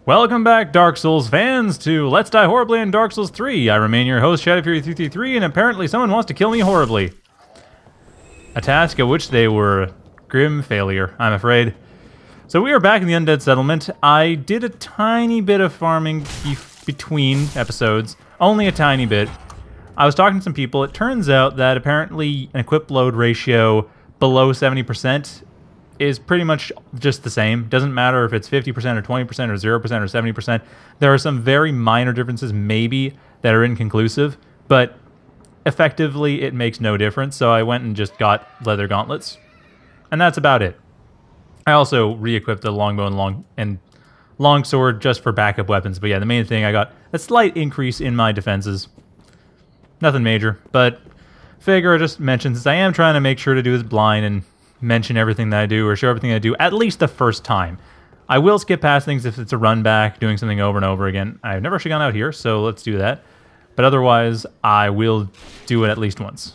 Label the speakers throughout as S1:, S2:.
S1: Welcome back, Dark Souls fans, to Let's Die Horribly in Dark Souls 3. I remain your host, ShadowFury333, and apparently someone wants to kill me horribly. A task at which they were grim failure, I'm afraid. So we are back in the Undead Settlement. I did a tiny bit of farming between episodes, only a tiny bit. I was talking to some people. It turns out that apparently an equip load ratio below 70% is pretty much just the same. Doesn't matter if it's 50% or 20% or 0% or 70%. There are some very minor differences maybe that are inconclusive, but effectively it makes no difference. So I went and just got leather gauntlets, and that's about it. I also re-equipped the longbow and longsword just for backup weapons. But yeah, the main thing, I got a slight increase in my defenses. Nothing major, but figure I just mentioned, since I am trying to make sure to do this blind and mention everything that I do or show everything I do at least the first time. I will skip past things if it's a run back, doing something over and over again. I've never actually gone out here, so let's do that. But otherwise, I will do it at least once.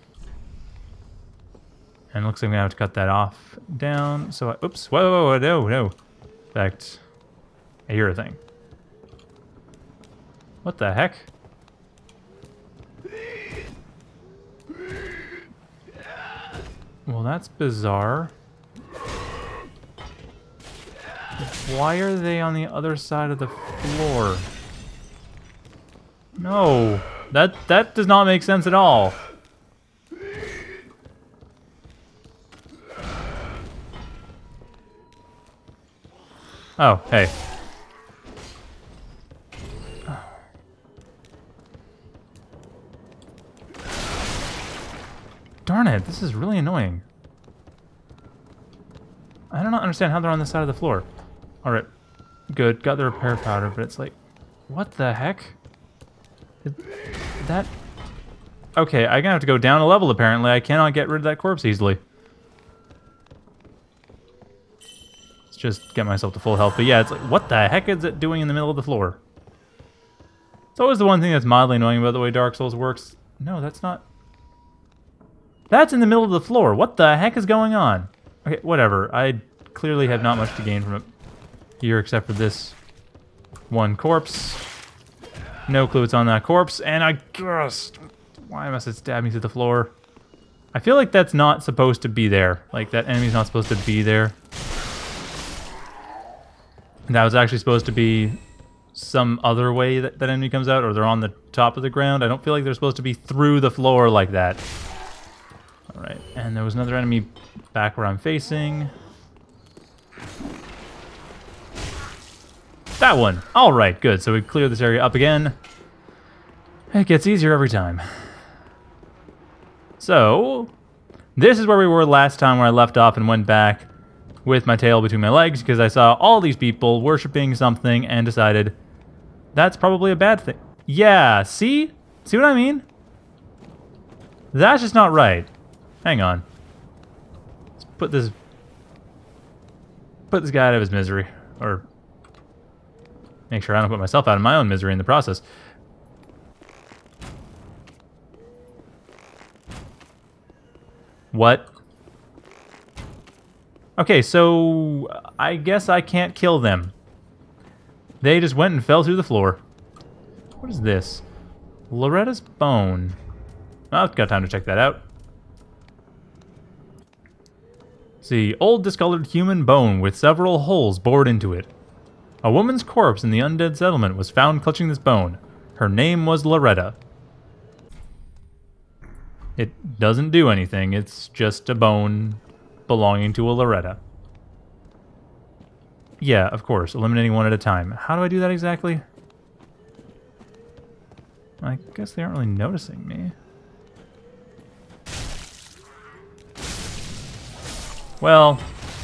S1: And it looks like I'm going to have to cut that off down. So, oops, whoa, no. In fact, I hear a thing. What the heck? Well, that's bizarre. Why are they on the other side of the floor? No, that does not make sense at all. Oh, hey. Darn it, this is really annoying. I don't understand how they're on this side of the floor. Alright, good. Got the repair powder, but it's like... What the heck? That... Okay, I'm gonna have to go down a level, apparently. I cannot get rid of that corpse easily. Let's just get myself to full health. But yeah, it's like, what the heck is it doing in the middle of the floor? It's always the one thing that's mildly annoying about the way Dark Souls works. No, that's not... That's in the middle of the floor. What the heck is going on? Okay, whatever. I clearly have not much to gain from it here except for this one corpse. No clue it's on that corpse. And I just... Why must it stab me through the floor? I feel like that's not supposed to be there. Like, that enemy's not supposed to be there. And that was actually supposed to be some other way that that enemy comes out, or they're on the top of the ground. I don't feel like they're supposed to be through the floor like that. Alright, and there was another enemy back where I'm facing. That one! Alright, good. So we clear this area up again. It gets easier every time. So, this is where we were last time, where I left off and went back with my tail between my legs, because I saw all these people worshipping something and decided that's probably a bad thing. Yeah, see? See what I mean? That's just not right. Hang on. Let's put this guy out of his misery. Or make sure I don't put myself out of my own misery in the process. What? Okay, so I guess I can't kill them. They just went and fell through the floor. What is this? Loretta's bone. Well, I've got time to check that out. See, old discolored human bone with several holes bored into it. A woman's corpse in the undead settlement was found clutching this bone. Her name was Loretta. It doesn't do anything, it's just a bone belonging to a Loretta. Yeah, of course, eliminating one at a time. How do I do that exactly? I guess they aren't really noticing me. Well...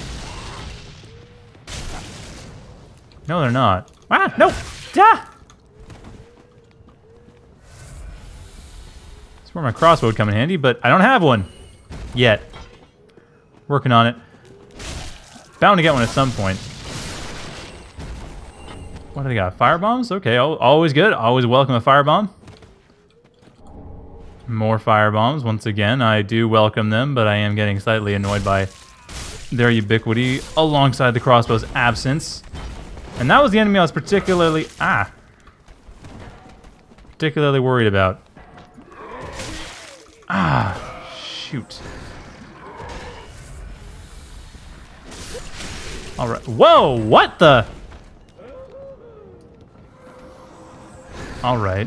S1: No, they're not. Ah, no! Ah! That's where my crossbow would come in handy, but I don't have one. Yet. Working on it. Bound to get one at some point. What do they got? Fire bombs? Okay, always good. Always welcome a firebomb. More fire bombs. Once again, I do welcome them, but I am getting slightly annoyed by their ubiquity alongside the crossbow's absence. And that was the enemy I was particularly worried about. Shoot. Alright. Whoa, what the? Alright.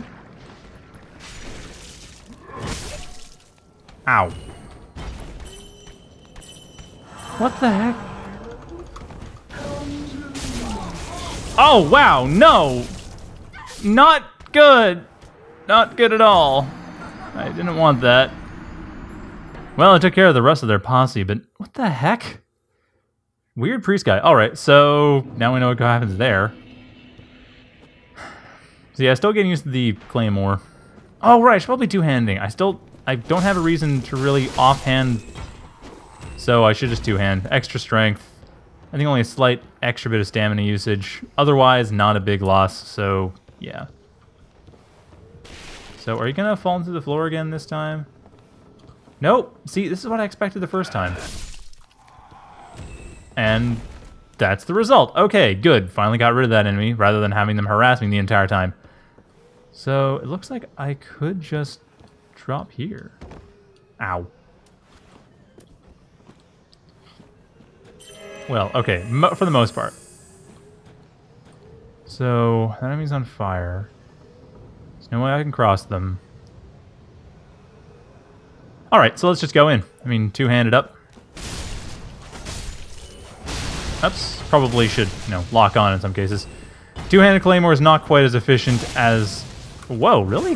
S1: Ow. What the heck? Oh, wow, no! Not good! Not good at all. I didn't want that. Well, I took care of the rest of their posse, but what the heck? Weird priest guy. Alright, so now we know what happens there. So yeah, still getting used to the claymore. Oh, right, I should probably two-handing. I don't have a reason to really offhand, so I should just two-hand. Extra strength. I think only a slight extra bit of stamina usage. Otherwise, not a big loss, so yeah. So are you gonna fall into the floor again this time? Nope. See, this is what I expected the first time. And that's the result. Okay, good. Finally got rid of that enemy rather than having them harass me the entire time. So it looks like I could just drop here. Ow. Well, okay, for the most part. So, that enemy's on fire. There's no way I can cross them. Alright, so let's just go in. I mean, two-handed up. Oops, probably should, lock on in some cases. Two-handed claymore is not quite as efficient as... Whoa, really?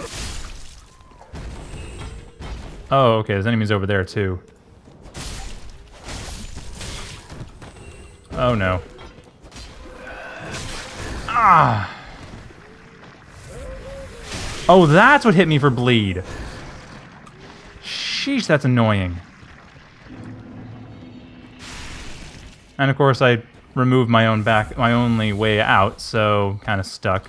S1: Oh, okay, there's enemies over there, too. Oh, no. Ah! Oh, that's what hit me for bleed. Sheesh, that's annoying. And of course, I removed my only way out, so kind of stuck.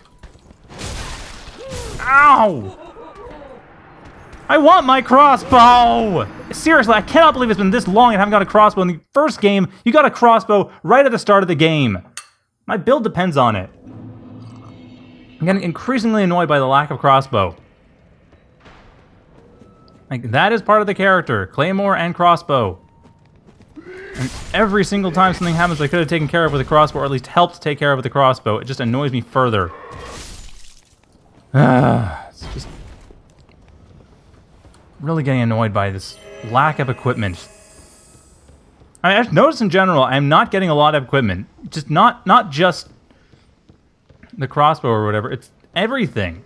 S1: Ow! I want my crossbow! Seriously, I cannot believe it's been this long and I haven't got a crossbow. In the first game, you got a crossbow right at the start of the game. My build depends on it. I'm getting increasingly annoyed by the lack of crossbow. Like, that is part of the character. Claymore and crossbow. And every single time something happens I could have taken care of with a crossbow, or at least helped take care of with a crossbow, it just annoys me further. It's just... really getting annoyed by this lack of equipment. I mean, I've noticed in general, I'm not getting a lot of equipment. Just not just the crossbow or whatever, it's everything.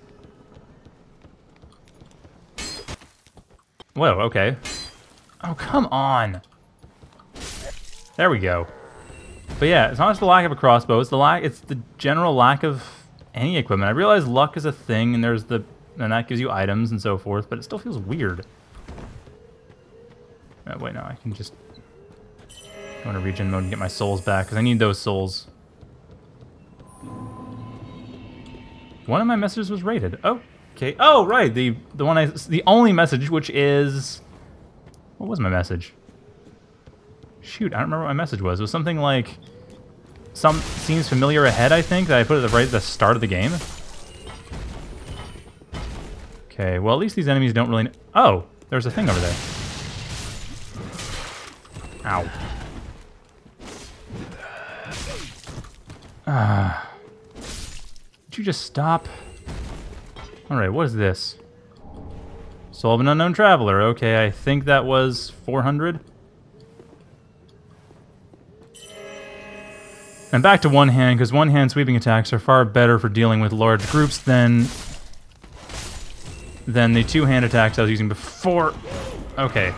S1: Whoa, okay. Oh, come on. There we go. But yeah, it's not just the lack of a crossbow, it's the general lack of any equipment. I realize luck is a thing, and and that gives you items and so forth, but it still feels weird. Oh, wait, no, I can just go into regen mode and get my souls back, because I need those souls. One of my messages was rated. Okay. Oh, right, the only message, which is... What was my message? Shoot, I don't remember what my message was. It was something like... Seems familiar ahead, I think, that I put it right at the start of the game. Okay, well, at least these enemies don't really... Oh, there's a thing over there. Ow. Would you just stop? Alright, what is this? Soul of an Unknown Traveler. Okay, I think that was 400. And back to one hand, because one hand sweeping attacks are far better for dealing with large groups than the two-hand attacks I was using before. Okay.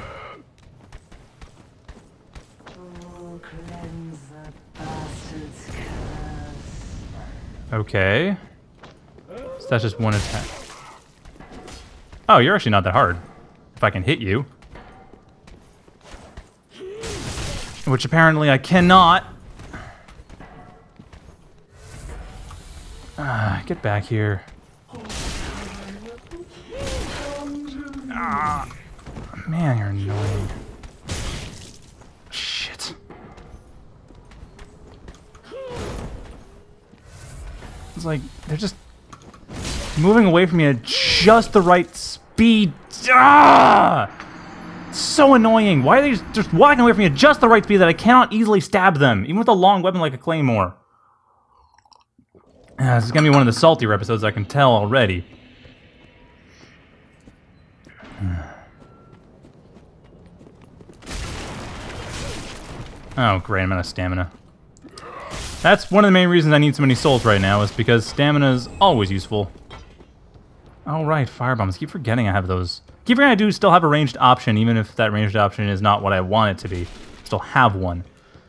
S1: Okay. So that's just one attack. Oh, you're actually not that hard. If I can hit you. Which apparently I cannot. Get back here. Man, you're annoying. Shit. It's like, they're just moving away from me at just the right speed. Ah! It's so annoying. Why are they just walking away from me at just the right speed that I cannot easily stab them, even with a long weapon like a claymore? This is going to be one of the saltier episodes, I can tell already. Oh, great, I'm out of stamina. That's one of the main reasons I need so many souls right now, is because stamina is always useful. Oh, right, firebombs. I keep forgetting I have those. Keep forgetting I do still have a ranged option, even if that ranged option is not what I want it to be. I still have one.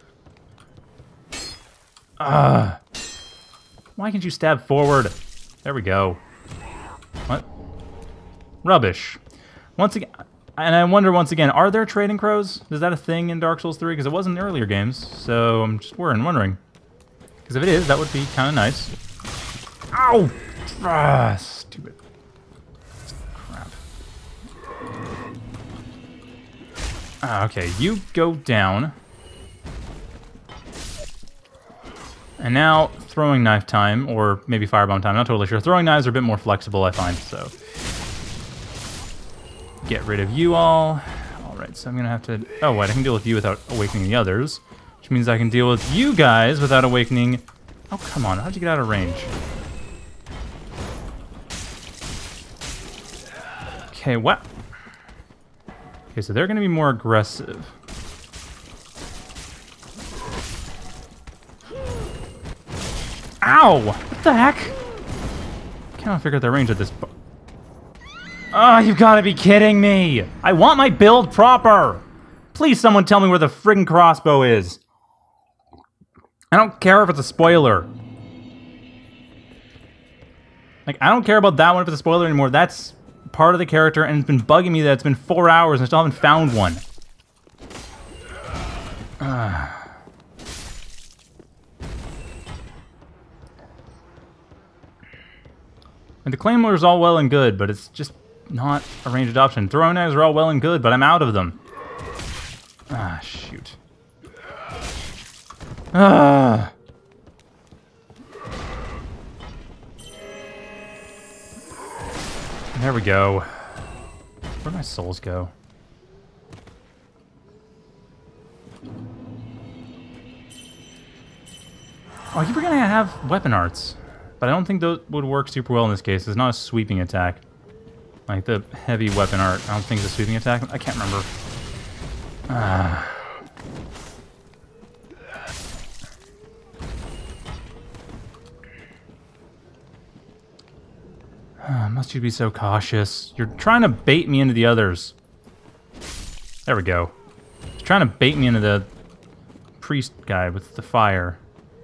S1: Why can't you stab forward? There we go. What? Rubbish. Once again, and I wonder once again, are there trading crows? Is that a thing in Dark Souls 3? Because it wasn't in earlier games, so I'm just wondering. Because if it is, that would be kind of nice. Ow! Stupid. Crap. Okay, you go down. And now, throwing knife time, or maybe firebomb time, not totally sure. Throwing knives are a bit more flexible, I find, so. Get rid of you all. Alright, so I'm gonna have to... Oh, wait, I can deal with you without awakening the others. Which means I can deal with you guys without awakening... Oh, come on, how'd you get out of range? Okay, what? Okay, so they're gonna be more aggressive. Ow! What the heck? I cannot figure out their range at this point. Oh, you've got to be kidding me! I want my build proper! Please, someone tell me where the friggin' crossbow is. I don't care if it's a spoiler. Like, I don't care about that one if it's a spoiler anymore. That's part of the character, and it's been bugging me that it's been 4 hours and I still haven't found one. And the claymore is all well and good, but it's just not a ranged option. Throwing knives are all well and good, but I'm out of them. Ah, shoot. Ah. There we go. Where'd my souls go? Oh, I keep forgetting I have weapon arts. But I don't think those would work super well in this case. It's not a sweeping attack. Like the heavy weapon art, I don't think it's a sweeping attack. I can't remember. Must you be so cautious? You're trying to bait me into the others. There we go. He's trying to bait me into the priest guy with the fire.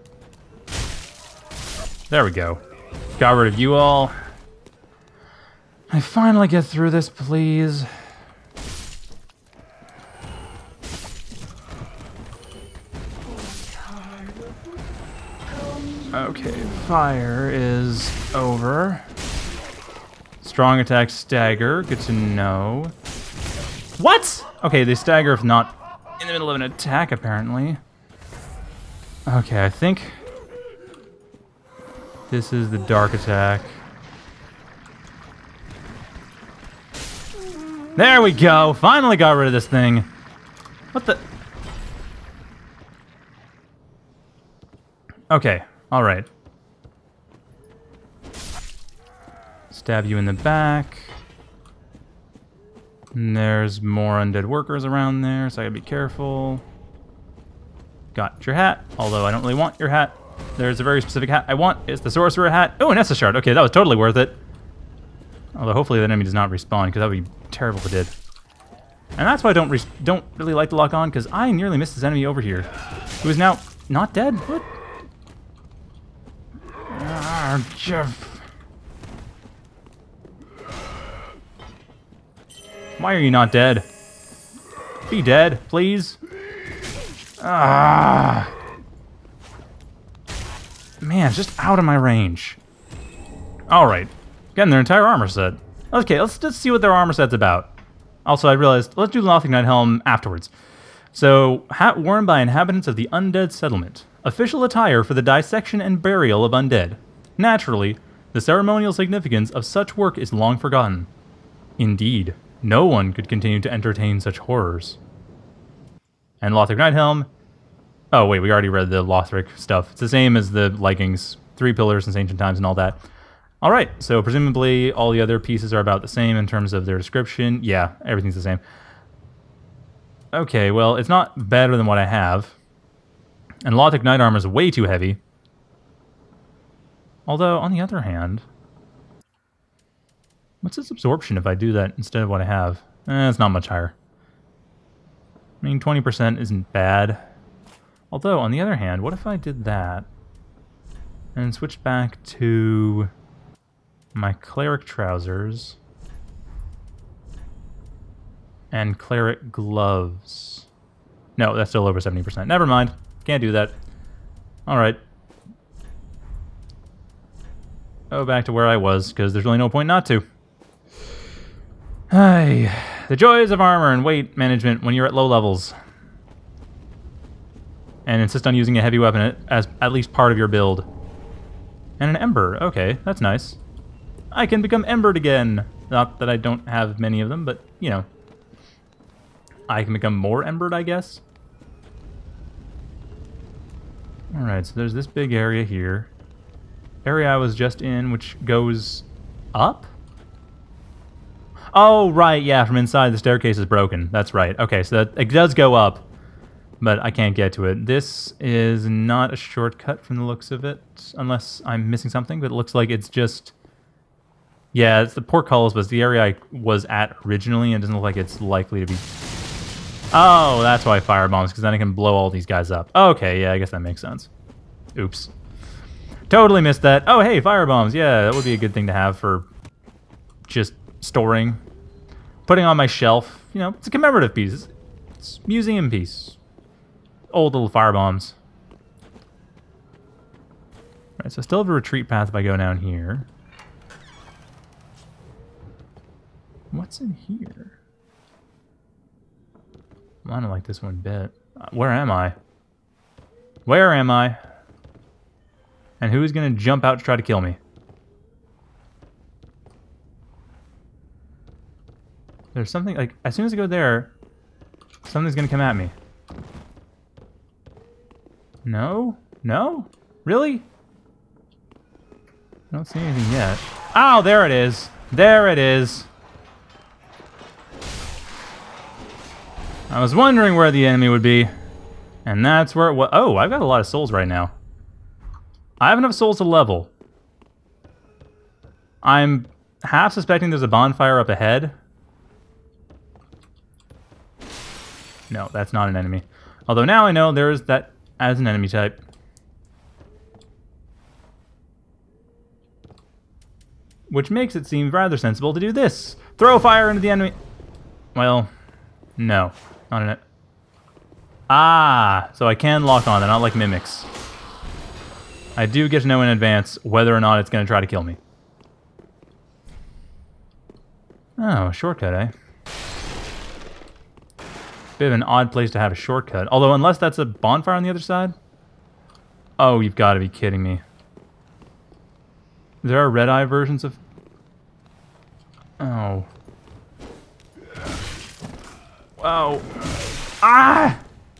S1: There we go. Got rid of you all. I finally get through this, please. Okay, fire is over. Strong attack stagger, good to know. What? Okay, they stagger if not in the middle of an attack, apparently. Okay, I think this is the dark attack. There we go! Finally got rid of this thing. What the... Okay, alright. Stab you in the back. And there's more undead workers around there, so I gotta be careful. Got your hat, although I don't really want your hat. There's a very specific hat I want. It's the sorcerer hat. Oh, an Estus shard. Okay, that was totally worth it. Although hopefully the enemy does not respawn, because that would be terrible if it did. And that's why I don't really like to lock on, because I nearly missed this enemy over here, who is now not dead. What? Why are you not dead? Be dead, please. Ah. Man, it's just out of my range. Alright. Getting their entire armor set. Okay, let's just see what their armor set's about. Also, I realized, let's do the Lothric Knight Helm afterwards. So, hat worn by inhabitants of the undead settlement. Official attire for the dissection and burial of undead. Naturally, the ceremonial significance of such work is long forgotten. Indeed, no one could continue to entertain such horrors. And Lothric Nighthelm. Oh wait, we already read the Lothric stuff. It's the same as the leggings, 3 pillars since ancient times and all that. Alright, so presumably all the other pieces are about the same in terms of their description. Yeah, everything's the same. Okay, well, it's not better than what I have. And Lothric Knight Armor is way too heavy. Although, on the other hand... What's its absorption if I do that instead of what I have? It's not much higher. I mean, 20% isn't bad. Although, on the other hand, what if I did that? And switched back to... my cleric trousers and cleric gloves. No, that's still over 70%. Never mind. Can't do that. Alright. Oh, back to where I was, because there's really no point not to. Ay, the joys of armor and weight management when you're at low levels. And insist on using a heavy weapon as at least part of your build. And an ember. Okay, that's nice. I can become embered again. Not that I don't have many of them, but, you know. I can become more embered, I guess. Alright, so there's this big area here. Area I was just in, which goes up? Oh, right, yeah, from inside the staircase is broken. That's right. Okay, so that, it does go up, but I can't get to it. This is not a shortcut from the looks of it, unless I'm missing something, but it looks like it's just... Yeah, it's the portcullis was the area I was at originally, and it doesn't look like it's likely to be... Oh, that's why firebombs, because then I can blow all these guys up. Okay, yeah, I guess that makes sense. Oops. Totally missed that. Oh, hey, firebombs. Yeah, that would be a good thing to have for just storing. Putting on my shelf. You know, it's a commemorative piece. It's a museum piece. Old little firebombs. Alright, so I still have a retreat path if I go down here. What's in here? I don't like this one bit. Where am I? Where am I? And who's gonna jump out to try to kill me? There's something, like, as soon as I go there, something's gonna come at me. No? No? Really? I don't see anything yet. Oh, there it is! There it is! I was wondering where the enemy would be. And that's where it was. Oh, I've got a lot of souls right now. I have enough souls to level. I'm half suspecting there's a bonfire up ahead. No, that's not an enemy. Although now I know there is that as an enemy type. Which makes it seem rather sensible to do this. Throw fire into the enemy. Well, no. Not in it. Ah, so I can lock on. They're not like mimics. I do get to know in advance whether or not it's going to try to kill me. Oh, a shortcut, eh? Bit of an odd place to have a shortcut. Although, unless that's a bonfire on the other side? Oh, you've got to be kidding me. There are red-eye versions of... Oh. Wow. Ah!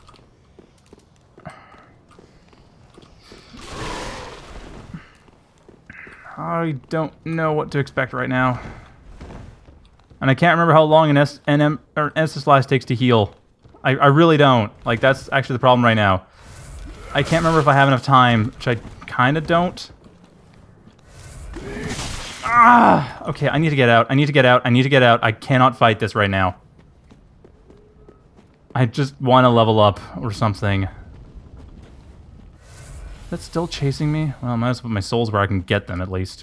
S1: I don't know what to expect right now. And I can't remember how long an Estus Slice takes to heal. I really don't. Like, that's actually the problem right now. I can't remember if I have enough time, which I kind of don't. Ah! Okay, I need to get out. I need to get out. I need to get out. I cannot fight this right now. I just want to level up or something. That's still chasing me? Well, I might as well put my souls where I can get them, at least.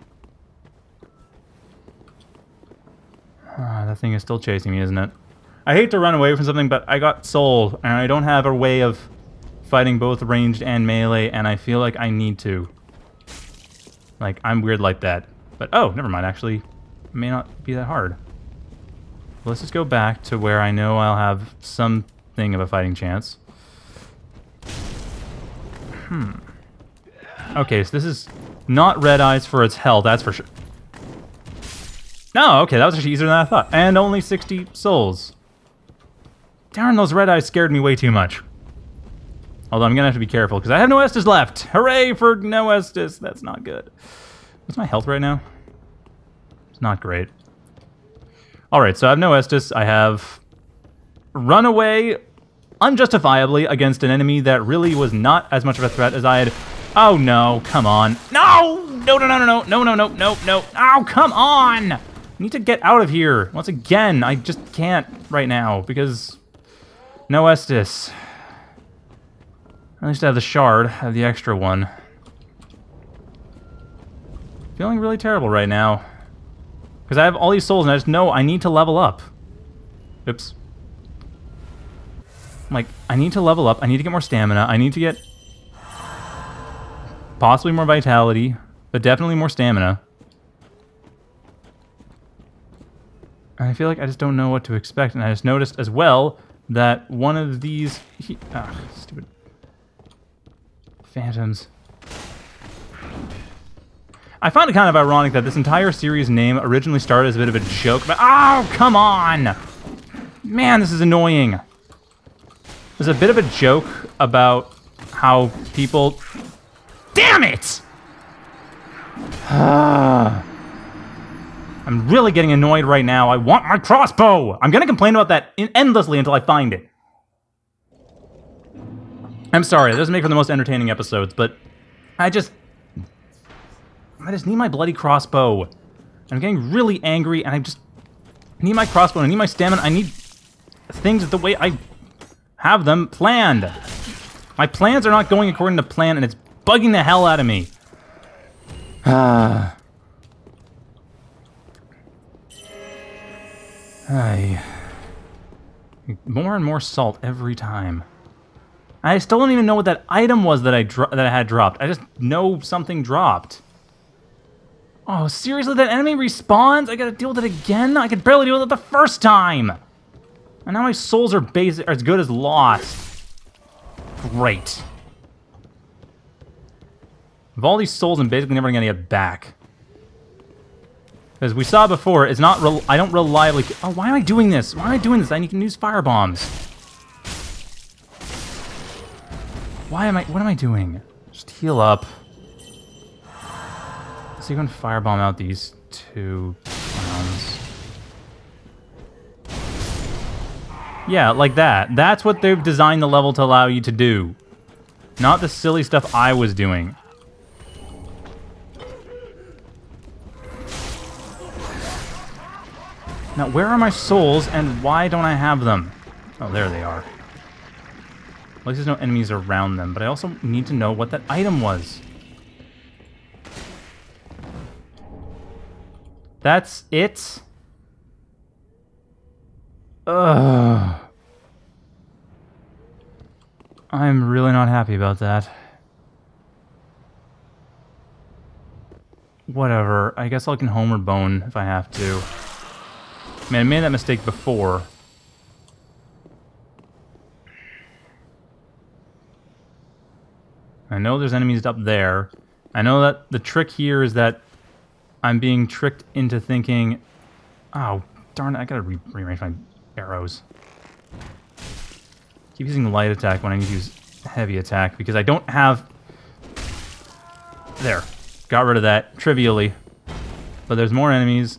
S1: That thing is still chasing me, isn't it? I hate to run away from something, but I got soul, and I don't have a way of fighting both ranged and melee, and I feel like I need to. Like, I'm weird like that. But, oh, never mind, actually. It may not be that hard. Let's just go back to where I know I'll have something of a fighting chance. Okay, so this is Not red eyes for its health, that's for sure. No, okay, that was actually easier than I thought. And only 60 souls. Darn, those red eyes scared me way too much. Although I'm gonna have to be careful, because I have no Estus left! Hooray for no Estus! That's not good. What's my health right now? It's not great. Alright, so I have no Estus. I have run away unjustifiably against an enemy that really was not as much of a threat as I had. Oh no, come on. No! No, no, no, no, no, no, no, no, no. Oh, come on! I need to get out of here. Once again, I just can't right now because no Estus. At least I have the shard, I have the extra one. Feeling really terrible right now. Because I have all these souls and I just know I need to level up. Oops. Like, I need to level up, I need to get more stamina, I need to get possibly more vitality, but definitely more stamina. And I feel like I just don't know what to expect, and I just noticed as well that one of these... stupid phantoms. I find it kind of ironic that this entire series name originally started as a bit of a joke, but oh, come on! Man, this is annoying. There's a bit of a joke about how people... Damn it! I'm really getting annoyed right now. I want my crossbow! I'm gonna complain about that endlessly until I find it. I'm sorry, that doesn't make for the most entertaining episodes, but I just need my bloody crossbow. I'm getting really angry, and I need my crossbow, I need my stamina, I need things the way I have them planned. My plans are not going according to plan, and it's bugging the hell out of me. More and more salt every time. I still don't even know what that item was that I had dropped. I just know something dropped. Oh, seriously? That enemy respawns? I gotta deal with it again? I could barely deal with it the first time! And now my souls are as good as lost. Great. Of all these souls, I'm basically never gonna get back. As we saw before, it's not. I don't reliably. Oh, why am I doing this? Why am I doing this? I can use fire bombs. Why am I? What am I doing? Just heal up. So you can firebomb out these two clowns. Yeah, like that. That's what they've designed the level to allow you to do. Not the silly stuff I was doing. Now, where are my souls, and why don't I have them? Oh, there they are. At least there's no enemies around them, but I also need to know what that item was. That's it? Ugh. I'm really not happy about that. Whatever. I guess I can Homer Bone if I have to. Man, I made that mistake before. I know there's enemies up there. I know that the trick here is that I'm being tricked into thinking... Oh, darn it, I gotta rearrange my arrows. Keep using light attack when I need to use heavy attack, because I don't have... There. Got rid of that, trivially. But there's more enemies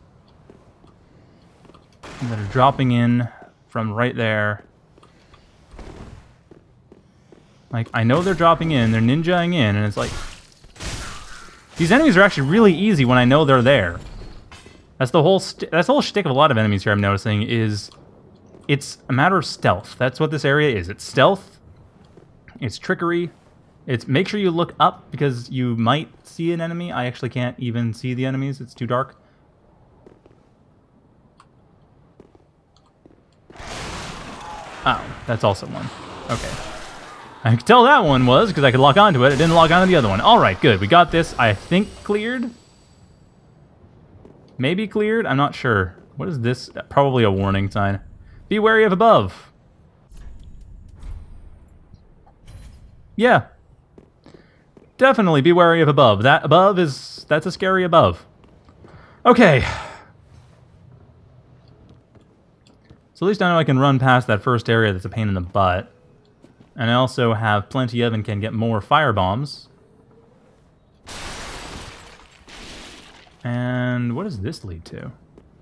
S1: that are dropping in from right there. Like, I know they're dropping in, they're ninjaing in, and it's like... These enemies are actually really easy when I know they're there. That's the whole shtick of a lot of enemies here I'm noticing, is... It's a matter of stealth. That's what this area is. It's stealth, it's trickery, it's make sure you look up, because you might see an enemy. I actually can't even see the enemies, it's too dark. Oh, that's also one. Okay. I could tell that one was, because I could lock onto it. I didn't lock onto the other one. Alright, good. We got this, I think, cleared? Maybe cleared? I'm not sure. What is this? Probably a warning sign. Be wary of above. Yeah. definitely be wary of above. That above is... that's a scary above. Okay. So at least I know I can run past that first area that's a pain in the butt. And I also have plenty of and can get more fire bombs. And what does this lead to?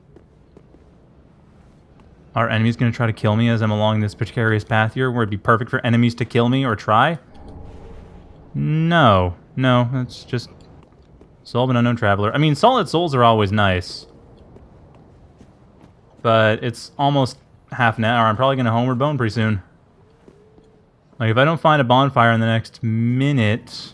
S1: Are enemies going to try to kill me as I'm along this precarious path here, where it'd be perfect for enemies to kill me or try? No. No, it's just Soul of an Unknown Traveler. I mean, solid souls are always nice. But it's almost half an hour. I'm probably going to homeward bone pretty soon. Like, if I don't find a bonfire in the next minute...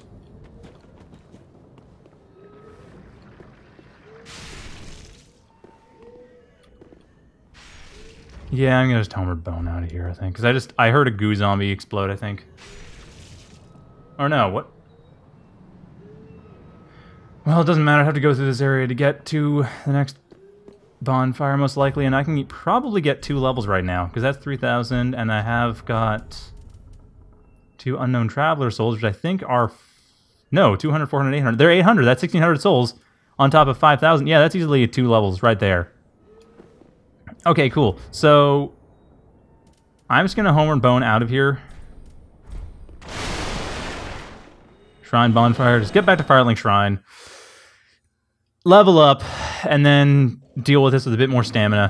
S1: yeah, I'm gonna just homeward bone out of here, I think. Because I heard a goo zombie explode, I think. Or no, what? Well, it doesn't matter. I have to go through this area to get to the next bonfire, most likely. And I can probably get 2 levels right now. Because that's 3,000, and I have got 2 Unknown Traveler souls, which I think are... no, 200, 400, 800. They're 800. That's 1,600 souls on top of 5,000. Yeah, that's easily 2 levels right there. Okay, cool. So, I'm just going to homeward bone out of here. Shrine bonfire. Just get back to Firelink Shrine. Level up, and then deal with this with a bit more stamina.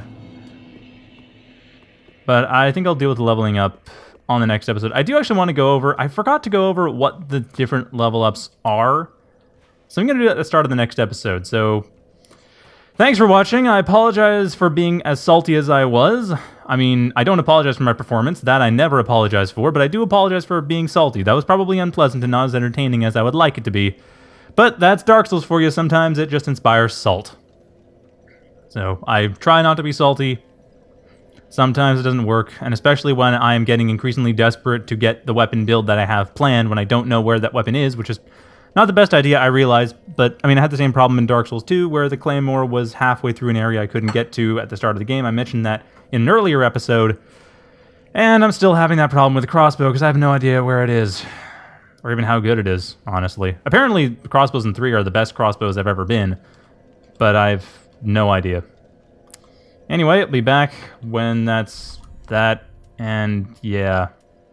S1: But I think I'll deal with the leveling up on the next episode. I do actually want to go over... I forgot to go over what the different level ups are. So I'm going to do that at the start of the next episode. So... thanks for watching. I apologize for being as salty as I was. I mean, I don't apologize for my performance. That I never apologize for, but I do apologize for being salty. That was probably unpleasant and not as entertaining as I would like it to be. But that's Dark Souls for you. Sometimes it just inspires salt. So, I try not to be salty. Sometimes it doesn't work, and especially when I am getting increasingly desperate to get the weapon build that I have planned when I don't know where that weapon is, which is... not the best idea, I realize, but, I mean, I had the same problem in Dark Souls 2, where the Claymore was halfway through an area I couldn't get to at the start of the game. I mentioned that in an earlier episode, and I'm still having that problem with the crossbow, because I have no idea where it is, or even how good it is, honestly. Apparently, the crossbows in 3 are the best crossbows I've ever been, but I've no idea. Anyway, I'll be back when that's that, and yeah.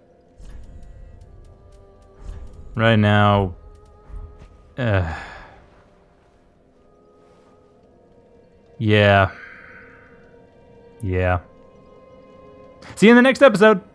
S1: Right now... yeah. Yeah. See you in the next episode!